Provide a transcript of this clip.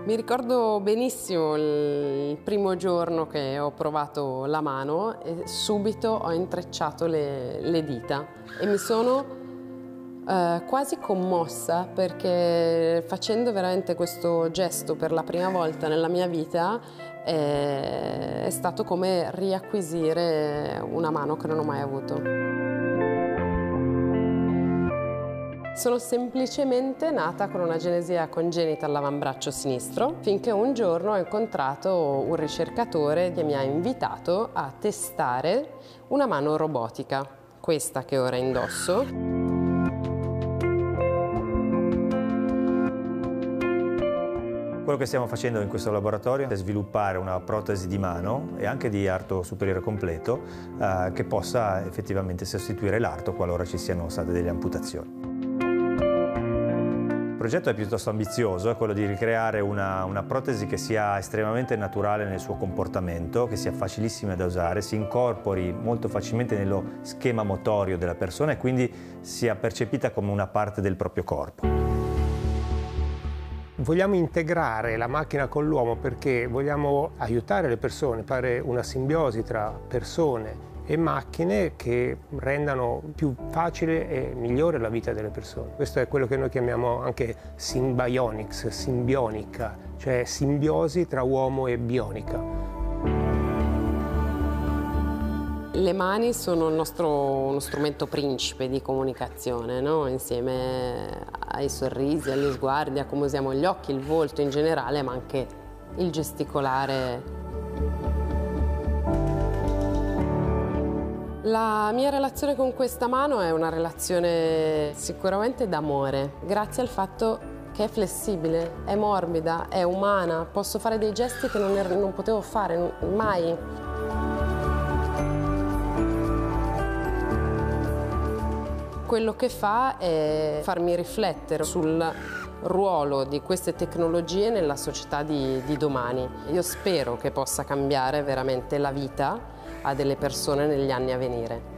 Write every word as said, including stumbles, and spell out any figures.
Mi ricordo benissimo il primo giorno che ho provato la mano e subito ho intrecciato le, le dita e mi sono eh, quasi commossa perché facendo veramente questo gesto per la prima volta nella mia vita eh, è stato come riacquisire una mano che non ho mai avuto. Sono semplicemente nata con una genesia congenita all'avambraccio sinistro, finché un giorno ho incontrato un ricercatore che mi ha invitato a testare una mano robotica, questa che ora indosso. Quello che stiamo facendo in questo laboratorio è sviluppare una protesi di mano e anche di arto superiore completo eh, che possa effettivamente sostituire l'arto qualora ci siano state delle amputazioni. Il progetto è piuttosto ambizioso, è quello di ricreare una, una protesi che sia estremamente naturale nel suo comportamento, che sia facilissima da usare, si incorpori molto facilmente nello schema motorio della persona e quindi sia percepita come una parte del proprio corpo. Vogliamo integrare la macchina con l'uomo perché vogliamo aiutare le persone, fare una simbiosi tra persone e macchine che rendano più facile e migliore la vita delle persone. Questo è quello che noi chiamiamo anche symbionics, simbionica, cioè simbiosi tra uomo e bionica. Le mani sono il nostro uno strumento principe di comunicazione, no? Insieme ai sorrisi, agli sguardi, a come usiamo gli occhi, il volto in generale, ma anche il gesticolare. La mia relazione con questa mano è una relazione sicuramente d'amore, grazie al fatto che è flessibile, è morbida, è umana, posso fare dei gesti che non, er- non potevo fare mai. Quello che fa è farmi riflettere sul ruolo di queste tecnologie nella società di, di domani. Io spero che possa cambiare veramente la vita a delle persone negli anni a venire.